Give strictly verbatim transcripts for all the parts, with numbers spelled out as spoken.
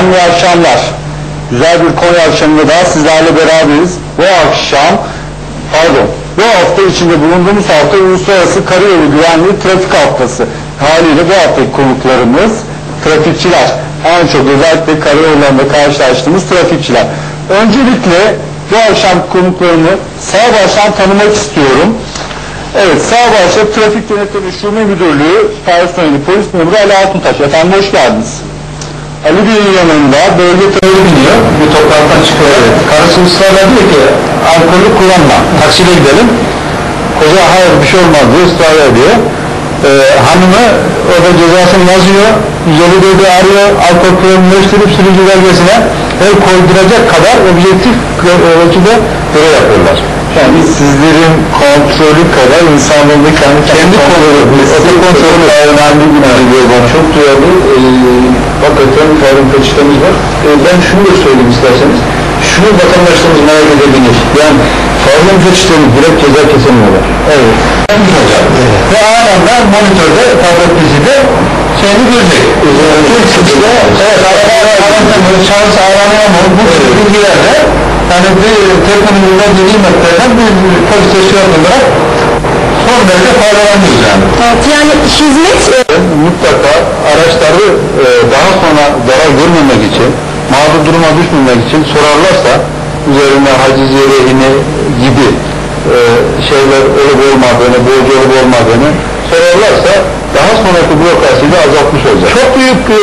Efendim iyi akşamlar. Güzel bir Konya akşamında daha sizlerle beraberiz. Bu akşam, pardon, bu hafta içinde bulunduğumuz hafta Uluslararası Karayolu Güvenliği Trafik Haftası. Haliyle bu haftaki konuklarımız trafikçiler. En çok özellikle karayollarında karşılaştığımız trafikçiler. Öncelikle bu akşam konuklarımı sağ baştan tanımak istiyorum. Evet, sağ başta Trafik Denetleme Şube Müdürlüğü Personeli Polis Memuru Ali Altuntaş. Efendim hoş geldiniz. Ali Bey'in yanında bölge trafik biniyor, bu topraktan çıkıyor. Evet. Karısı ısrarla diyor ki, alkolü kullanma, taksiyle gidelim. Koca hayır bir şey olmaz diyor, ısrar ediyor. Ee, hanımı orada cezasını yazıyor, yüz elli dördü arıyor, alkol kullanılmıştırıp sürücü belgesine el koyduracak kadar objektif ölçüde görev yapıyorlar. Yani sizlerin kontrolü kadar insanların da kendi kendi kontrolü, otokontrolü daha önemli bir geliyor bana. Çok duyarlı, e, hakikaten tarım peçetemiz var. E, ben şunu da söyleyeyim isterseniz, şunu vatandaşlarımız merak edebilir. Yani tarım peçetemiz direkt ceza kesemiyorlar. Evet. Evet. Ve anında monitörde, tablet dizide şeyini görecek. Evet, aranıyor, şahıs aranıyor mu? Bu tür bilgilerde yani bir teknolojiden bir nimetlerden bir polis teşkilat olarak son derece faydalanıyoruz yani. Evet, yani hizmet... Mutlaka araçları e, daha sonra zarar görmemek için, mağdur duruma düşmemek için sorarlarsa üzerine haciz yerehine gibi e, şeyler olup olmadığını, borcu olup olmadığını sorarlarsa daha sonraki bürokrasiyi de azaltmış olacak. Çok büyük e,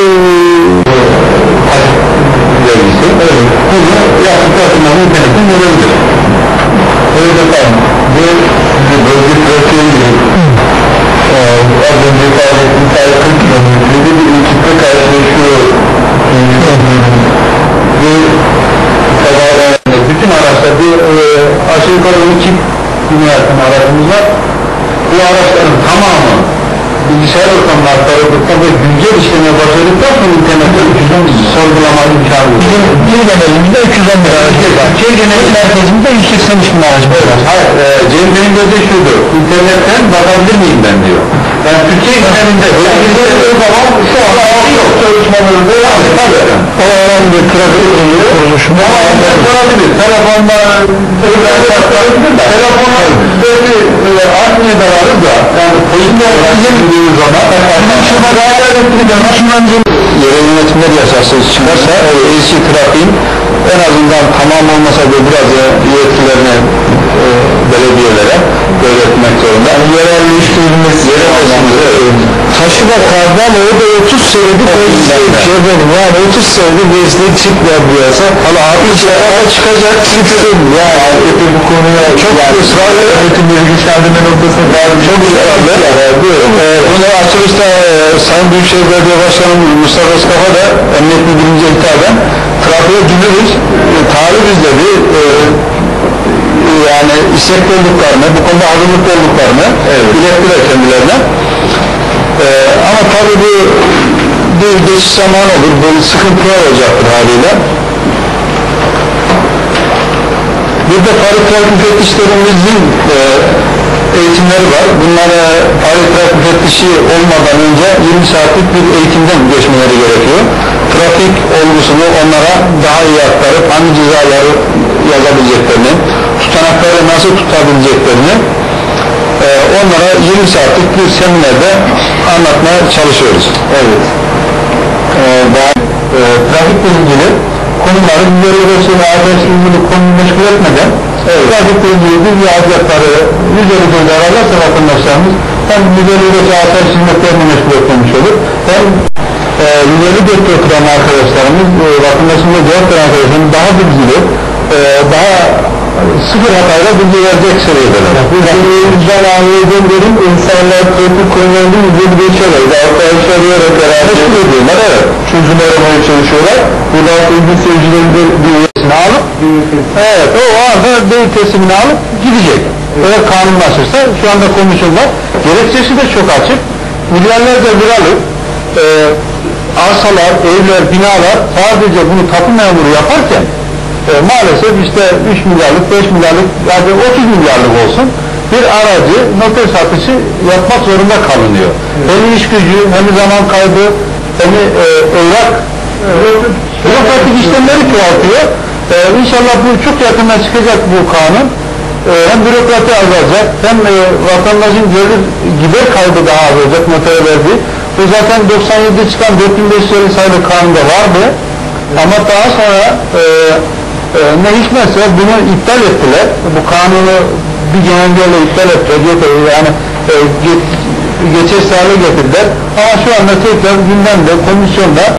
vergisi, evet. Bunu yakın tarafından internetten görebilir. Evet efendim, bu bölge trafiği e, az önce ifade ettiğim sayı kırk kilometrede bir ilçikte karşılaşıyor. Ve bütün araçlar bir e, aşağı yukarı iki bin yakın aracımız var. Bu araçların tamamı bilgisayar ortamına aktarıldıktan ve güncel işleme başladıktan sonra internette üç yüz on sorgulama imkanı var. Bir genelimizde üç yüz on bin aracımız var. Şey geneli merkezimizde yüz seksen üç bin aracımız var. Hayır, e, Cem benim dediği şudur, internetten bakabilir miyim ben diyor. Yani Türkiye genelinde o zaman şu anda yok çalışmalarında tabii. O önemli trafik kuruluşunda olabilir. Telefonla telefonla böyle artmaya da varız da yani polisler izlediği zaman şuna gayret ettiği zaman yerel yönetimler yasası çıkarsa eski trafiğin en azından tamam olmasa da biraz yetkilerini e, belediyelere öğretmek zorunda. Yani yerelleştirilmesi, yerelleştirilmesi. Taşıma kardan orada otuz senedir benim yani otuz senedir bezde çıkmayan bir yasa. Hala abi içeride çıkacak çıksın yani epey bu konuya çok yani, ısrarlı yönetim bilgilendirme noktasında daha çok ısrarlı. Ee, bunu açılışta e, Sayın Büyükşehir Belediye Başkanı Mustafa Özkafa da Emniyet Müdürlüğü'nce hitaben trafiğe cümleriz, e, tarih izledi. E, yani istekli olduklarını, bu konuda hazırlıklı olduklarını evet. ilettiler kendilerine. Ee, ama tabii bu bir geçiş zamanı olur, böyle sıkıntılar olacaktır haliyle. Bir de Paris Trafik Müfettişlerimizin e, eğitimleri var. Bunlara Paris Trafik Müfettişi olmadan önce yirmi saatlik bir eğitimden geçmeleri gerekiyor. Trafik olgusunu onlara daha iyi aktarıp hangi cezaları yazabileceklerini, tutanakları nasıl tutabileceklerini e, onlara yirmi saatlik bir seminerde anlatmaya çalışıyoruz. Evet. E, daha, e, trafikle ilgili konuları yüz ve adresle ilgili konuyu meşgul etmeden evet. trafikle ilgili bir yazıları yüz elli dört ararlarsa vatandaşlarımız hem yüz elli dört asayiş hizmetlerini meşgul etmemiş olur hem e, yüz elli dört okuyan arkadaşlarımız e, vatandaşımıza cevap veren arkadaşlarımız daha bilgili e, daha sıfır hatayla bilgi verecek seviyedeler. Güzel anlayacağım dedim, insanlar trafik konularında yüzde geçiyorlar. Arkadaşlar diyerek beraber meşgul ediyorlar, evet. Çözüm aramaya çalışıyorlar. Buradan ilgili seyircilerin de bir üyesini alıp, evet, o anda değil teslimini alıp gidecek. Eğer kanunlaşırsa, şu anda komisyonlar, gerekçesi de çok açık. Milyarlarca liralık e, arsalar, evler, binalar sadece bunu tapu memuru yaparken E, maalesef işte üç milyarlık, beş milyarlık ya da otuz milyarlık olsun bir aracı noter satışı yapmak zorunda kalınıyor. Evet. Hem iş gücü, hem zaman kaybı, hem e, evrak e, bürokratik işlemleri çoğaltıyor. Ee, İnşallah bu çok yakında çıkacak bu kanun. Ee, hem bürokrati azalacak, hem e, vatandaşın gelir gider kaybı daha az olacak notere verdiği. Bu zaten doksan yedide çıkan dört bin beş yüz sayılı kanunda vardı. Ama daha sonra e, e, ne hikmetse bunu iptal ettiler. Bu kanunu bir genelgeyle iptal ettiler. Yani e, geç, geçersiz hale getirdiler. Ama şu anda tekrar gündemde, komisyonda